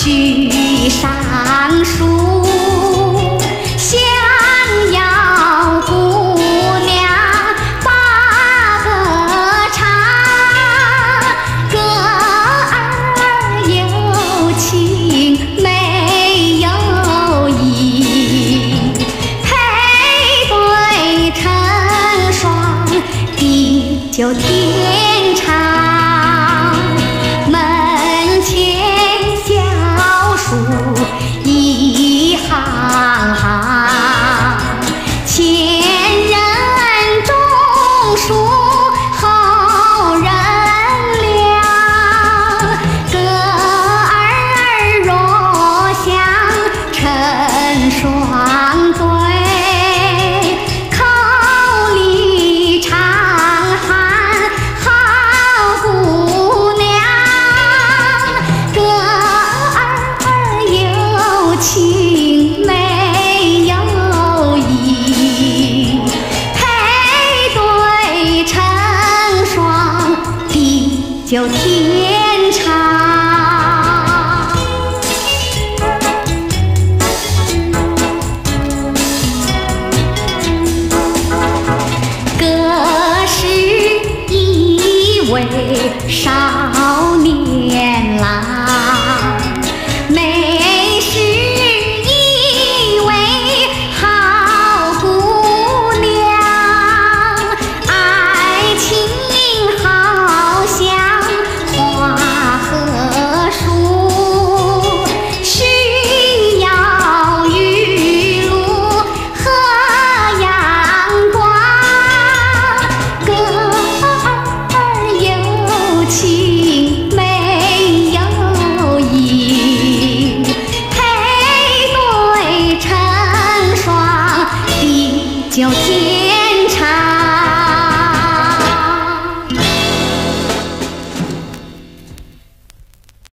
许上书，想要姑娘把歌唱，歌儿有情没有义，配对成双，地久天长。门前小树一行行，前人种树后人量，歌儿若响成双对，口里常喊好姑娘，歌儿有情没有义，配对成双，地久天长。歌是一位少年郎，美是一位好姑娘，爱情好像花和树，需要雨露和阳光，歌儿有情没有义，配对成双，地久天